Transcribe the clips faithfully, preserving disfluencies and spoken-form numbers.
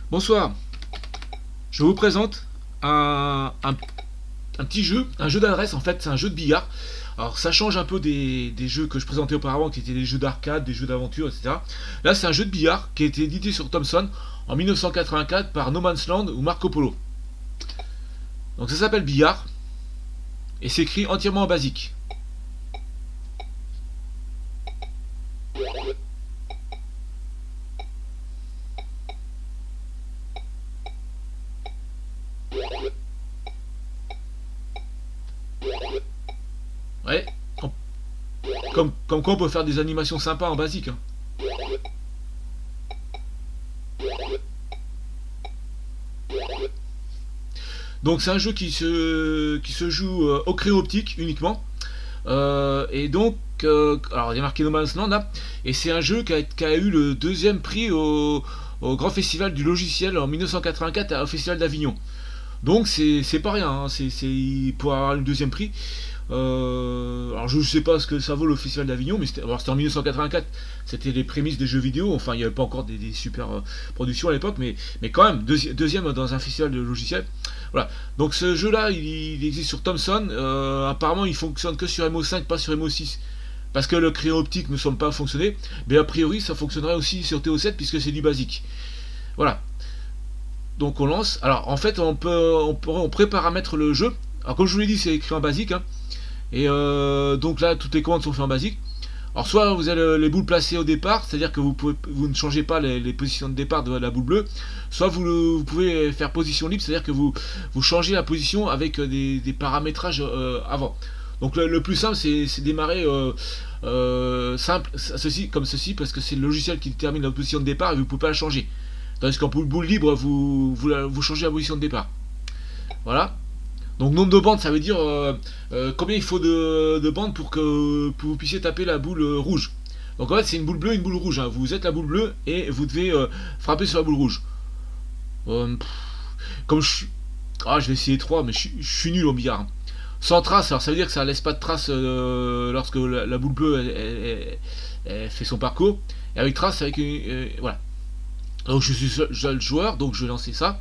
Bonsoir, je vous présente un, un- un petit jeu, un jeu d'adresse en fait, c'est un jeu de billard. Alors ça change un peu des, des jeux que je présentais auparavant qui étaient des jeux d'arcade, des jeux d'aventure, et cetera. Là c'est un jeu de billard qui a été édité sur Thomson en mille neuf cent quatre-vingt-quatre par No Man's Land ou Marco Polo. Donc ça s'appelle billard et c'est écrit entièrement en basique. Ouais, on- comme, comme quoi on peut faire des animations sympas en basique, hein. Donc c'est un jeu qui se, qui se joue euh, au crayon optique uniquement. Euh, et donc, euh, alors il y a marqué No Man's Land là, et c'est un jeu qui a, qui a eu le deuxième prix au, au Grand Festival du Logiciel en mille neuf cent quatre-vingt-quatre au Festival d'Avignon. Donc c'est c'est pas rien, hein, c'est c'est- pour avoir le deuxième prix. Euh, alors je sais pas ce que ça vaut le Festival d'Avignon, mais c'était alors, c'était en mille neuf cent quatre-vingt-quatre, c'était les prémices des jeux vidéo, enfin il n'y avait pas encore des, des super euh, productions à l'époque, mais, mais quand même, deuxi- deuxième dans un festival de logiciels. Voilà, donc ce jeu-là, il, il existe sur Thomson, euh, apparemment il fonctionne que sur M O cinq, pas sur M O six, parce que le crayon optique ne semble pas fonctionner, mais a priori ça fonctionnerait aussi sur T O sept puisque c'est du basique. Voilà, donc on lance. Alors en fait on peut on, peut, on pré-paramètre le jeu. Alors comme je vous l'ai dit c'est écrit en basique, hein. Et euh, donc là toutes les commandes sont faites en basique. Alors soit vous avez les boules placées au départ, c'est-à-dire que vous, pouvez, vous ne changez pas les, les positions de départ de la boule bleue, soit vous, vous pouvez faire position libre, c'est-à-dire que vous, vous changez la position avec des, des paramétrages euh, avant. Donc le, le plus simple c'est démarrer euh, euh, simple, ceci, comme ceci, parce que c'est le logiciel qui détermine la position de départ et vous ne pouvez pas la changer. Tandis qu'en boule libre, vous, vous, vous changez la position de départ. Voilà. Donc nombre de bandes, ça veut dire euh, euh, combien il faut de, de bandes pour que, pour que vous puissiez taper la boule euh, rouge. Donc en fait c'est une boule bleue et une boule rouge, hein. Vous êtes la boule bleue et vous devez euh, frapper sur la boule rouge. Euh, pff, comme je suis... Ah je vais essayer trois, mais je, suis- je suis nul au billard, hein. Sans trace, alors ça veut dire que ça laisse pas de trace euh, lorsque la, la boule bleue elle, elle- elle- elle fait son parcours. Et avec trace, avec une... euh, voilà. Donc je suis seul, seul joueur, donc je vais lancer ça.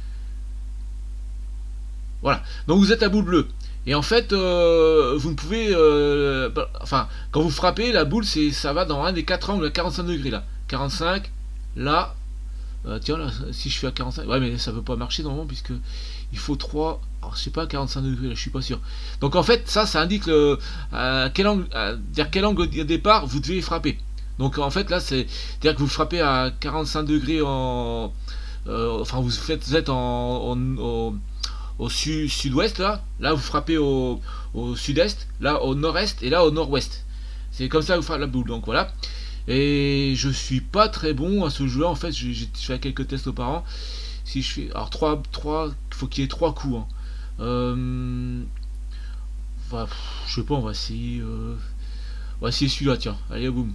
Voilà. Donc vous êtes à boule bleue. Et en fait, euh, vous ne pouvez... euh, bah, enfin, quand vous frappez, la boule, c'est, ça va dans un des quatre angles à quarante-cinq degrés, là. quarante-cinq, là... euh, tiens, là, si je fais à quarante-cinq... Ouais, mais ça ne peut pas marcher, normalement, puisque il faut trois... Alors, je sais pas, quarante-cinq degrés, là, je suis pas sûr. Donc en fait, ça, ça indique le, à quel angle, à, vers quel angle de départ vous devez frapper. Donc en fait, là, c'est... C'est-à-dire que vous frappez à quarante-cinq degrés en... euh, enfin, vous, faites, vous êtes en... en- en- au sud, sud-ouest là, là vous frappez au, au sud-est, là au nord-est et là au nord-ouest. C'est comme ça que vous frappez la boule, donc voilà. Et je suis pas très bon à ce jeu-là, en fait, j'ai fait quelques tests auparavant. Si je fais. Alors trois, trois, il faut qu'il y ait trois coups, hein. Euh, enfin, je sais pas, on va essayer. Euh, on va essayer celui-là, tiens. Allez, boum.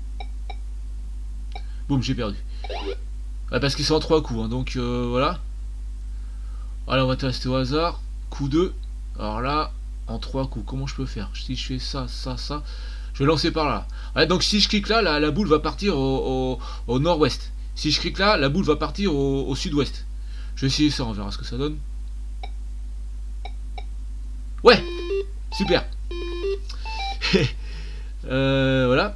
Boum, j'ai perdu. Ouais, parce que c'est en trois coups, hein, donc euh, voilà. Allez, on va tester au hasard. Coup deux. Alors là, en trois coups, comment je peux faire? Si je fais ça, ça, ça, je vais lancer par là. Ouais, donc si je clique là, la, la boule va partir au, au- au nord-ouest. Si je clique là, la boule va partir au, au sud-ouest. Je vais essayer ça, on verra ce que ça donne. Ouais, super. Euh, voilà.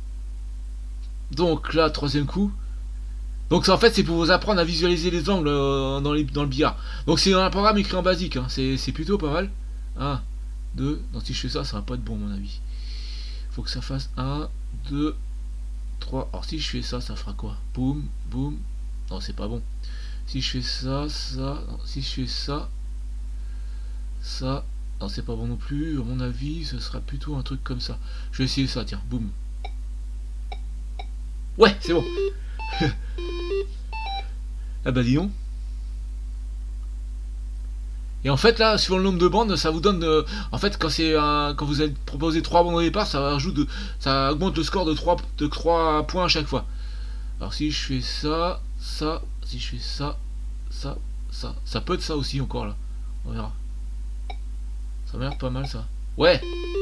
Donc là, troisième coup. Donc ça, en fait, c'est pour vous apprendre à visualiser les angles euh, dans, les- dans le billard. Donc c'est un programme écrit en basique, hein. C'est c'est plutôt pas mal. Un, deux. Donc si je fais ça, ça va pas être bon à mon avis. Faut que ça fasse un, deux, trois. Alors si je fais ça, ça fera quoi? Boum, boum. Non, c'est pas bon. Si je fais ça, ça. Non, si je fais ça, ça. Non, c'est pas bon non plus. À mon avis, ce sera plutôt un truc comme ça. Je vais essayer ça, tiens. Boum. Ouais, c'est bon. Ah bah dis donc. Et en fait là, suivant le nombre de bandes, ça vous donne. Euh, en fait, quand c'est un- quand vous avez proposé trois bandes au départ, ça rajoute de, ça augmente le score de trois de trois points à chaque fois. Alors si je fais ça, ça, si je fais ça, ça, ça, ça peut être ça aussi encore là. On verra. Ça m'a l'air pas mal ça. Ouais.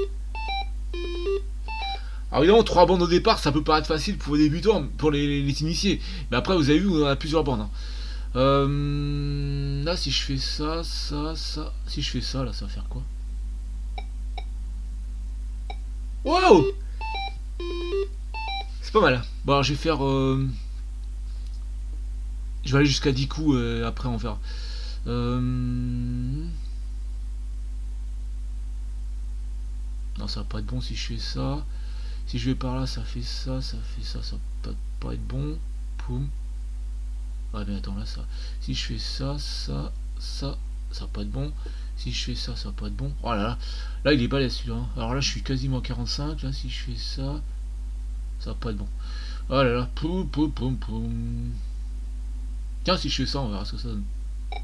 Alors évidemment, trois bandes au départ, ça peut paraître facile pour les débutants, pour les, les initiés. Mais après, vous avez vu, on a plusieurs bandes, hein. Euh, là, si je fais ça, ça, ça... Si je fais ça, là, ça va faire quoi? Wow! C'est pas mal. Bon, alors, je vais faire... Euh... Je vais aller jusqu'à dix coups, et après on verra. Euh... Non, ça va pas être bon si je fais ça. Si je vais par là, ça fait ça, ça fait ça, ça va pas, pas être bon. Poum. Ouais, mais attends, là, ça... Si je fais ça, ça, ça, ça va pas être bon. Si je fais ça, ça va pas être bon. Oh là là. Là, il est balèze, celui-là. Hein. Alors là, je suis quasiment à quarante-cinq. Là, si je fais ça, ça va pas être bon. Oh là là. Poum, poum, poum, poum. Tiens, si je fais ça, on verra ce que ça donne.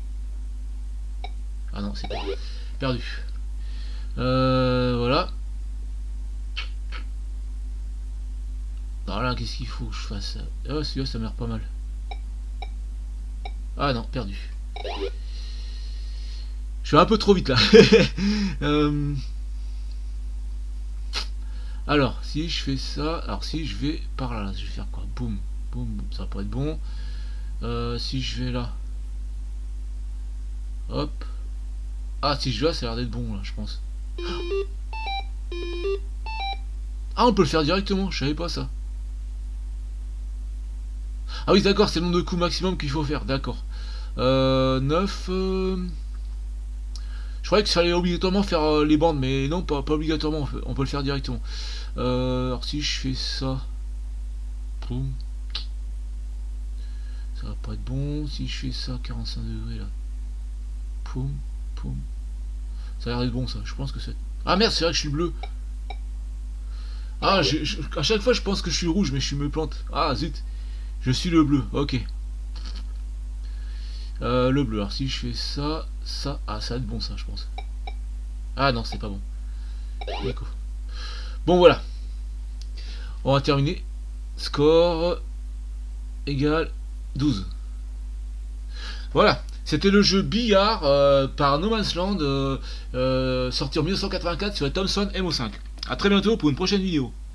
Ah non, c'est perdu. Perdu. Euh, voilà. Alors là, qu'est-ce qu'il faut que je fasse? Ah, celui-là, ça m'a l'air pas mal. Ah non, perdu. Je vais un peu trop vite là. euh... Alors, si je fais ça... Alors, si je vais par là, je vais faire quoi? Boum, boum, boum, ça va pas être bon. Euh, si je vais là... Hop. Ah, si je vais là, ça a l'air d'être bon là, je pense. Ah, on peut le faire directement, je savais pas ça. Ah oui, d'accord, c'est le nombre de coups maximum qu'il faut faire, d'accord. Euh, neuf... Euh... Je croyais qu'il fallait obligatoirement faire euh, les bandes, mais non, pas, pas obligatoirement, on peut, on peut le faire directement. Euh, alors si je fais ça... Poum. Ça va pas être bon. Si je fais ça, quarante-cinq degrés là. Poum, poum. Ça a l'air d'être bon ça, je pense que c'est... Ah merde, c'est vrai que je suis bleu. Ah, je, je, à chaque fois je pense que je suis rouge, mais je me plante. Ah zut. Je suis le bleu, ok. Euh, le bleu, alors si je fais ça, ça... Ah, ça va être bon ça, je pense. Ah non, c'est pas bon. D'accord. Bon, voilà. On va terminer. Score égale douze. Voilà. C'était le jeu Billard euh, par No Man's Land, euh, euh, sorti en mille neuf cent quatre-vingt-quatre sur Thomson M O cinq. A très bientôt pour une prochaine vidéo.